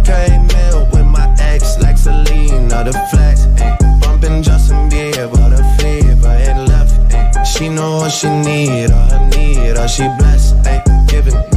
K-Mill with my ex, like Selena, the flex, ayy. Bumpin' Justin Bieber, the fever ain't left, ayy. She know what she need, all she blessed, ayy. Giving